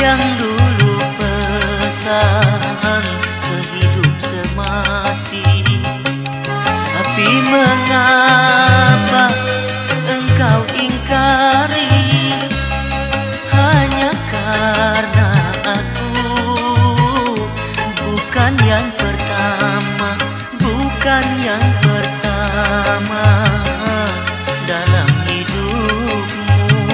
yang dulu pesan sehidup semati, tapi mengapa engkau ingkari? Hanya karena aku bukan yang pertama, bukan yang pertama dalam hidupmu.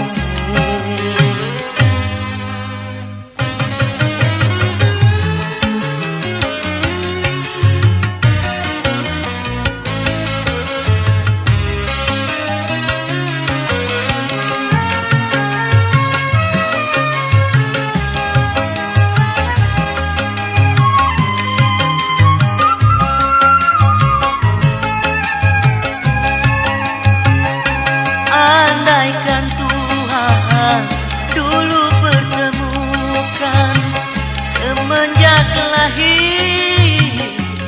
Andaikan Tuhan dulu pertemukan semenjak lahir,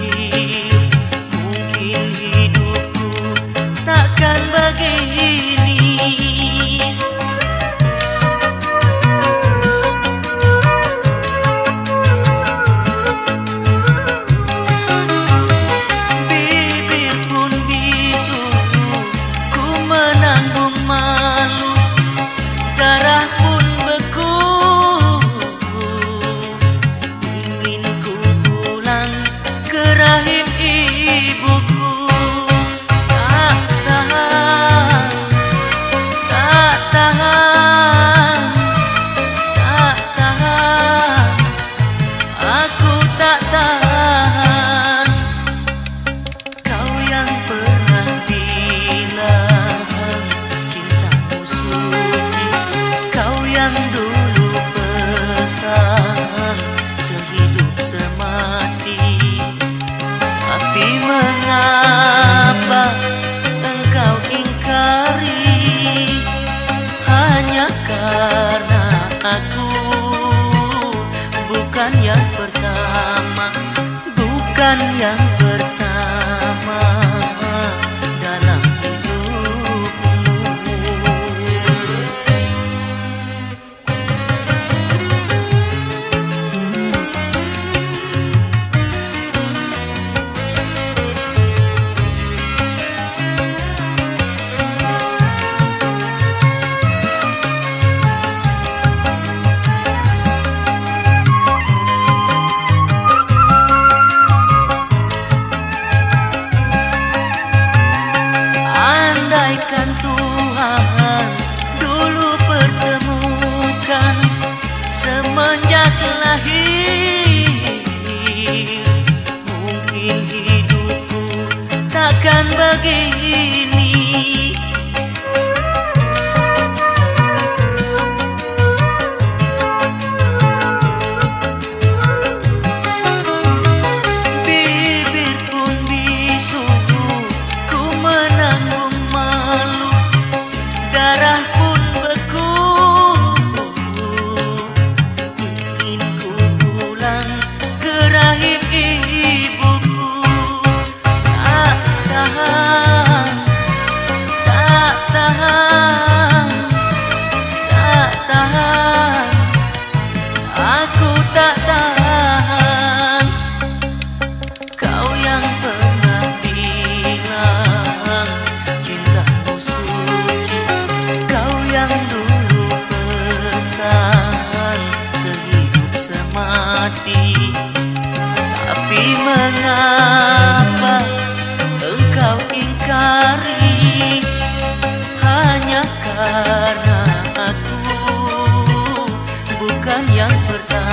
mungkin hidupku takkan begini. Bibir pun bisu, ku menanggung malu, darah pun beku. Ingin ku pulang ke rahim ibuku. Tak tahan, tak tahan, tak tahan, aku tak tahan. Kau yang pernah bilang cintamu suci, kau yang dulu pesan sehidup semati, tapi mengapa engkau ingkari? Hanya karena aku bukan yang pertama, bukan yang pertama dalam hidupmu. Andaikan Tuhan dulu pertemukan semenjak lahir, mungkin hidupku takkan begini. Bibir pun bisu, ku menanggung malu, darah pun beku. Ingin ku pulang ke rahim ibuku. Tak tahan, tak tahan, tak tahan, aku tak tahan. Kau yang pernah bilang cintamu suci, kau yang dulu pesan sehidup semati, tapi mengapa engkau ingkari? Hanya karena aku bukan yang pertama,